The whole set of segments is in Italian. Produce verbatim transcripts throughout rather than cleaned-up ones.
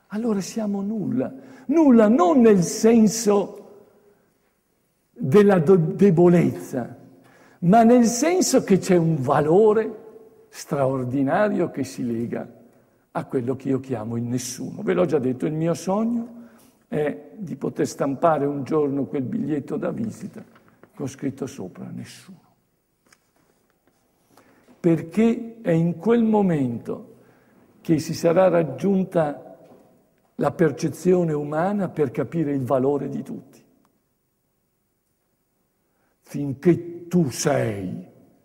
allora siamo nulla. Nulla non nel senso della do- debolezza, ma nel senso che c'è un valore straordinario che si lega a quello che io chiamo il nessuno. Ve l'ho già detto, il mio sogno è di poter stampare un giorno quel biglietto da visita con scritto sopra nessuno. Perché è in quel momento che si sarà raggiunta la percezione umana per capire il valore di tutti. Finché tu sei,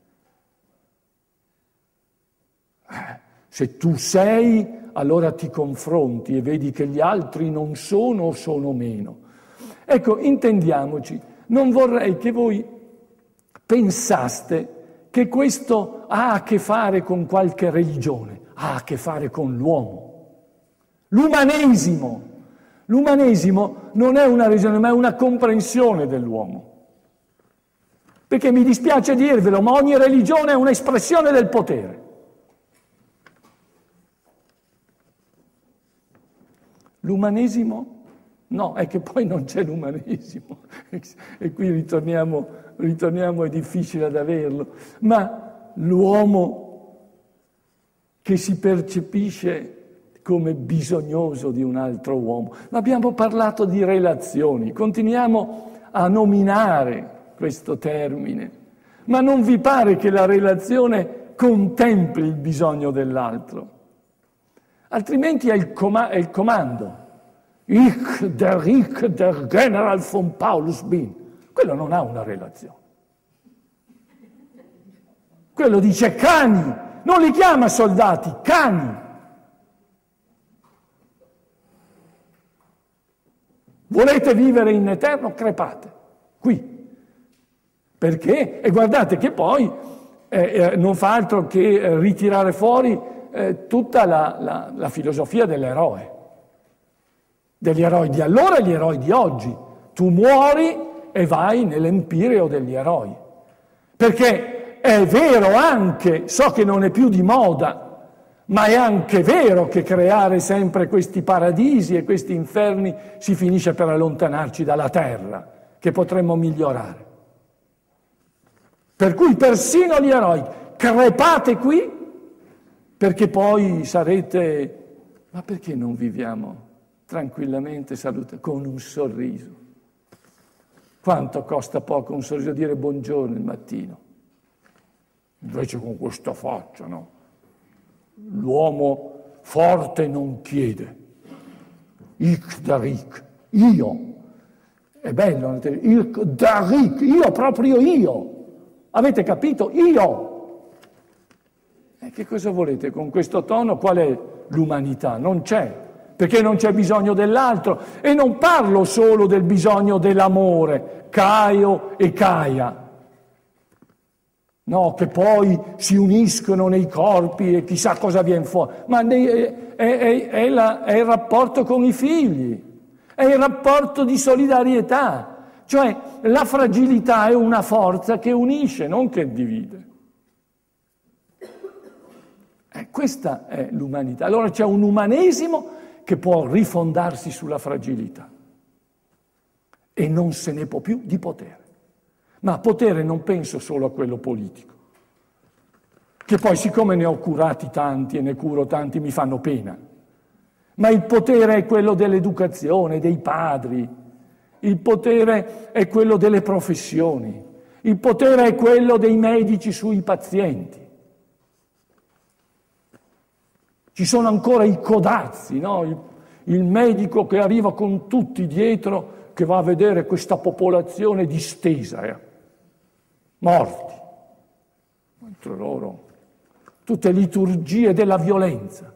se tu sei, allora ti confronti e vedi che gli altri non sono o sono meno. Ecco, intendiamoci, non vorrei che voi pensaste che questo ha a che fare con qualche religione, ha a che fare con l'uomo. L'umanesimo. L'umanesimo non è una religione, ma è una comprensione dell'uomo. Perché mi dispiace dirvelo, ma ogni religione è un'espressione del potere. L'umanesimo? No, è che poi non c'è l'umanesimo. E qui ritorniamo, ritorniamo, è difficile ad averlo. Ma l'uomo che si percepisce come bisognoso di un altro uomo. Ma abbiamo parlato di relazioni, continuiamo a nominare questo termine, ma non vi pare che la relazione contempli il bisogno dell'altro? Altrimenti è il, com- è il comando. Ich, der ich, der General von Paulus bin. Quello non ha una relazione. Quello dice cani, non li chiama soldati, cani. Volete vivere in eterno? Crepate, qui. Perché? E guardate che poi eh, eh, non fa altro che eh, ritirare fuori eh, tutta la, la, la filosofia dell'eroe. Degli eroi di allora e gli eroi di oggi. Tu muori e vai nell'empireo degli eroi. Perché è vero anche, so che non è più di moda, ma è anche vero che creare sempre questi paradisi e questi inferni si finisce per allontanarci dalla terra, che potremmo migliorare. Per cui persino gli eroi, crepate qui, perché poi sarete... Ma perché non viviamo tranquillamente, salute, con un sorriso? Quanto costa poco un sorriso, dire buongiorno il mattino? Invece con questa faccia, no? L'uomo forte non chiede. Ich der ich, io. È bello, ich der ich, io, proprio io. Avete capito? Io. E che cosa volete con questo tono? Qual è l'umanità? Non c'è, perché non c'è bisogno dell'altro. E non parlo solo del bisogno dell'amore, Caio e Caia. No, che poi si uniscono nei corpi e chissà cosa viene fuori. Ma è, è, è, la, è il rapporto con i figli, è il rapporto di solidarietà. Cioè la fragilità è una forza che unisce, non che divide. Eh, questa è l'umanità. Allora c'è un umanesimo che può rifondarsi sulla fragilità e non se ne può più di potere. Ma potere non penso solo a quello politico, che poi siccome ne ho curati tanti e ne curo tanti mi fanno pena, ma il potere è quello dell'educazione, dei padri, il potere è quello delle professioni, il potere è quello dei medici sui pazienti. Ci sono ancora i codazzi, no? il, il medico che arriva con tutti dietro, che va a vedere questa popolazione distesa, eh? morti, mentre loro, tutte liturgie della violenza.